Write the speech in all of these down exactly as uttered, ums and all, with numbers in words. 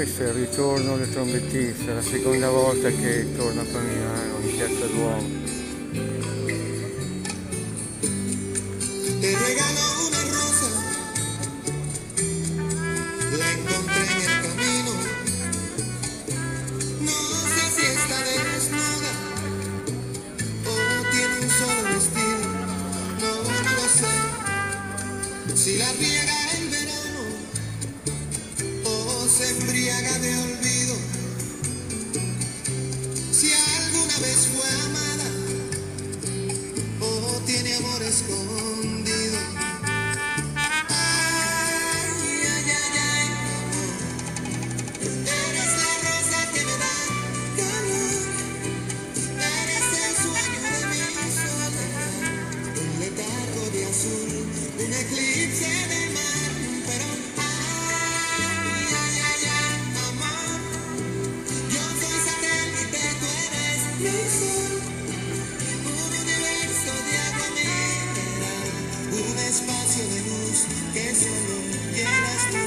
questo è il ritorno del trombettista, la seconda volta che torna qua a Milano, in Piazza Duomo. Te regalo una rosa, la encontré en el camino. No sé si está desnuda o tiene un solo vestido. No, no lo sé. Si la riega en verano o se embriaga de olvido. Si alguna vez fue amada o tiene amor escondido. Ay, ay, ay, ay, amor. Eres la rosa que me da calor. Eres el sueño de mi soledad. Un letargo de azul, un eclipse de mar. Pero ay, ay, ay, ay, amor. Yo soy satélite, tú eres mi sol. Un universo de agua mineral, un espacio de luz que solo llenas tú.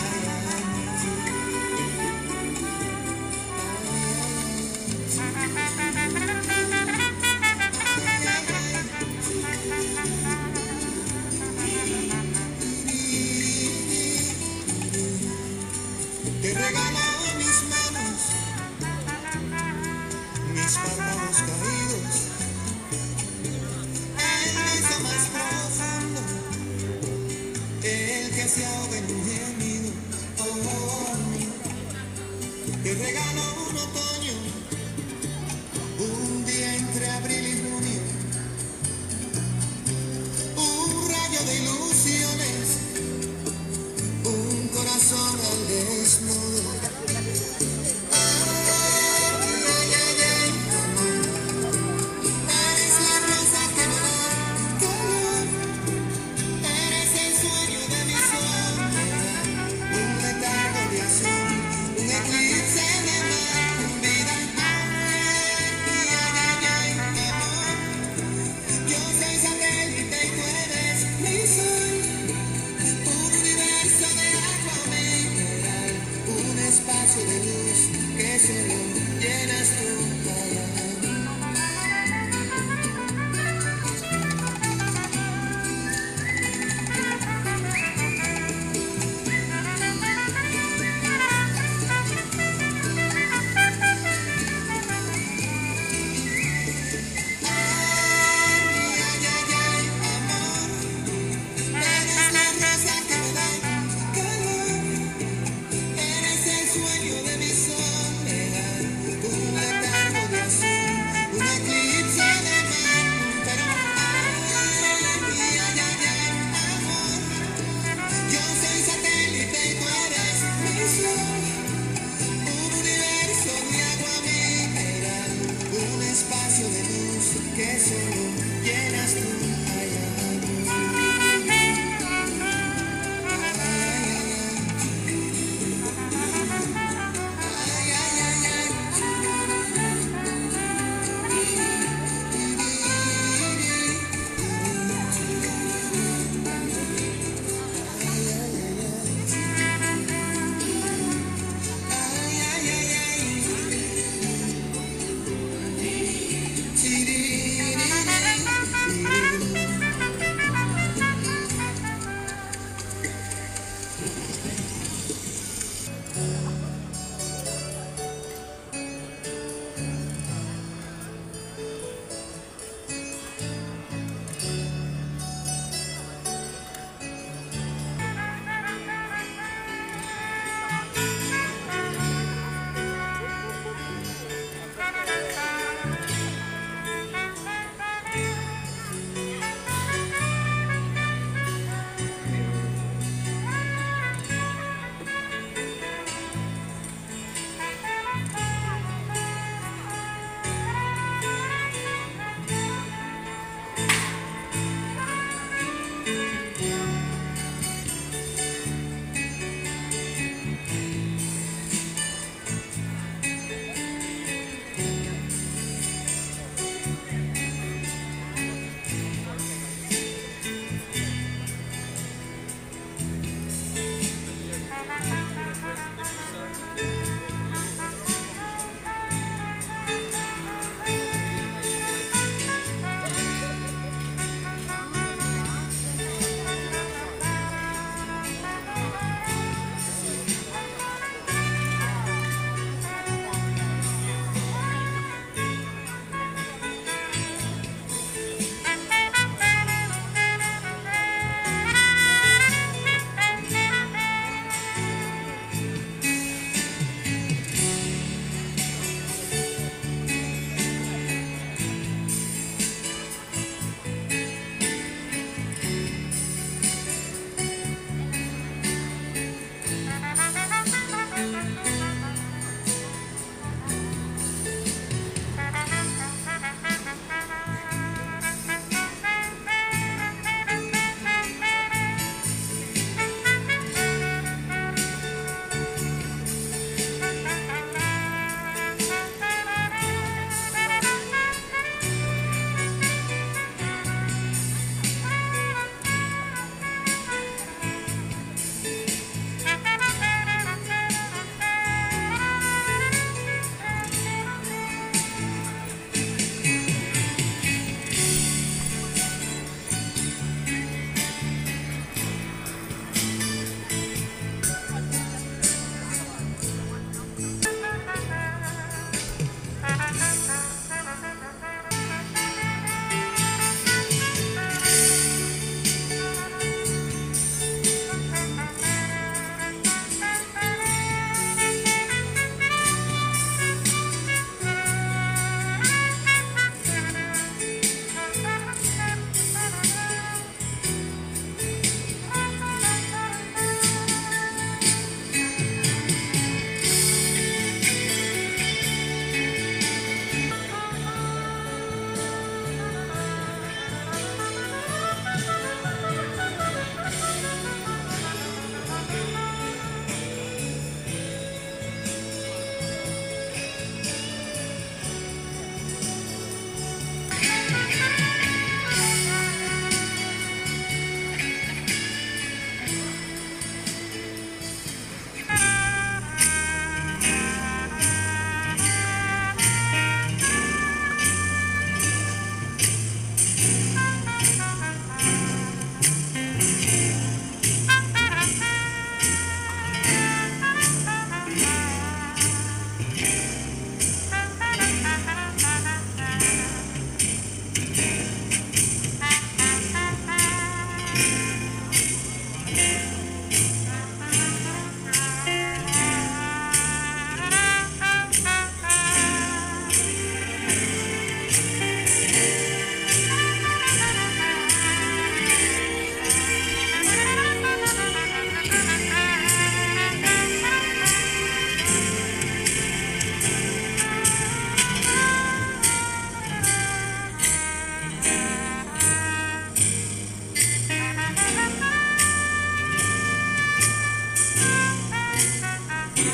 Te regalo mis manos, mis párpados caídos, el beso más profundo, el que se ahoga en un gemido. Oh, oh, oh. Te regalo un otoño, un día entre abril y junio, un rayo de ilusiones, un corazón al desnudo. Ay, ay, ay, amor. Eres la rosa que me da calor. Eres el sueño de mi soledad. Un letargo de azul, un eclipse de mar. Vida, ay, ay, ay, amor. Yo soy satélite y tú eres mi sol. Un universo de agua mineral, un espacio de luz que solo llenas tú. Eres la rosa que me da calor. Eres el sueño de mi soledad. Un letargo de azul, un eclipse de mar. Pero ay, ay, ay, ay, amor. Yo soy satélite y tú eres mi sol. Un universo de agua mineral, un espacio de luz que solo llenas tú. Ay, ay, ay, ay, ay, ay, ay, ay, ay.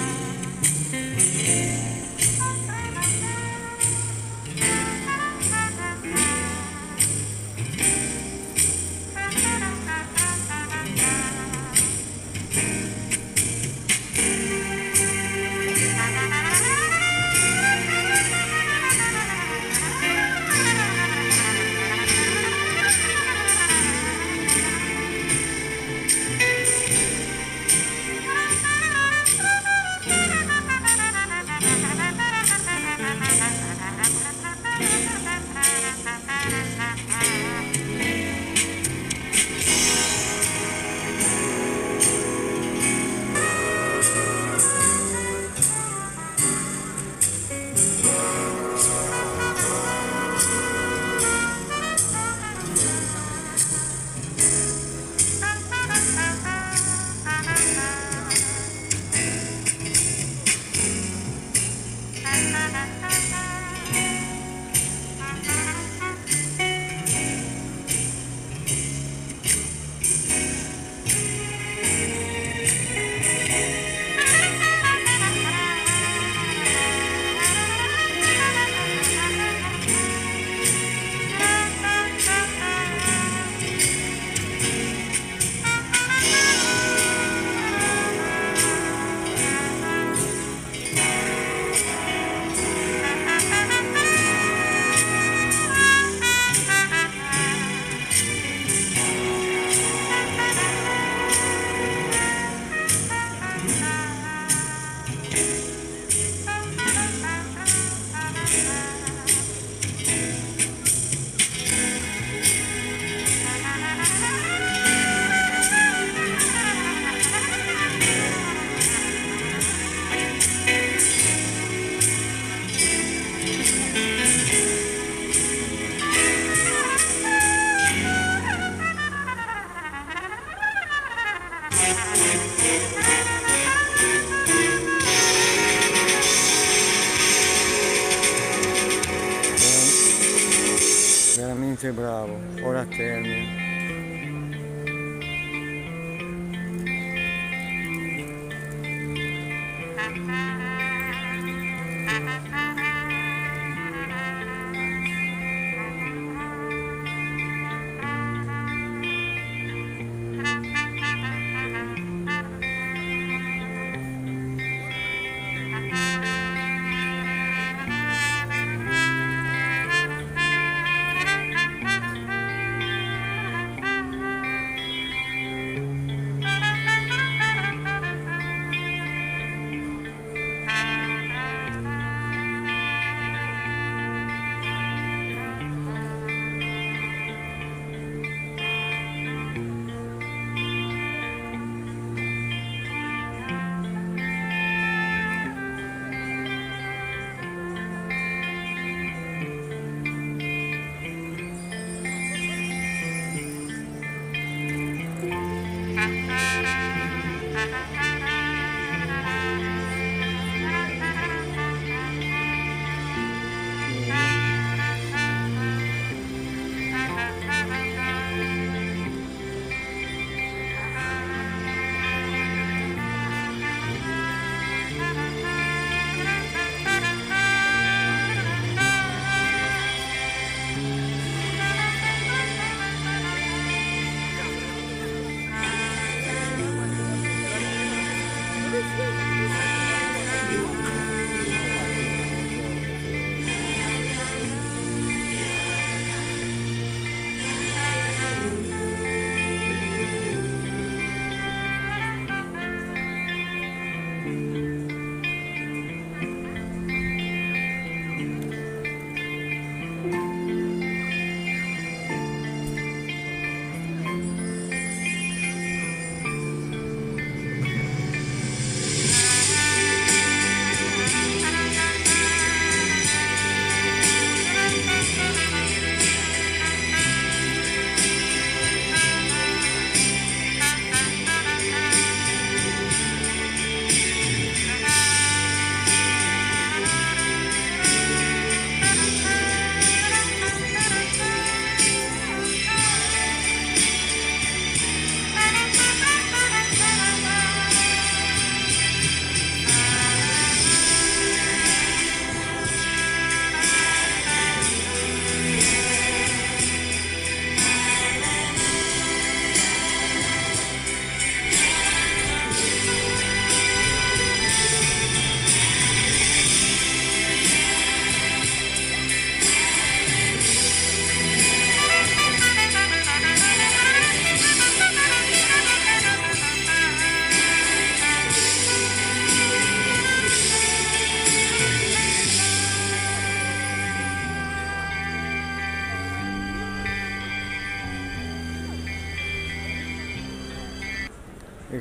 Veramente bravo, ora termine.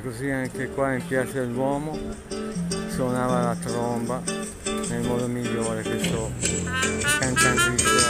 E così anche qua in Piazza del Duomo suonava la tromba nel modo migliore, questo cantante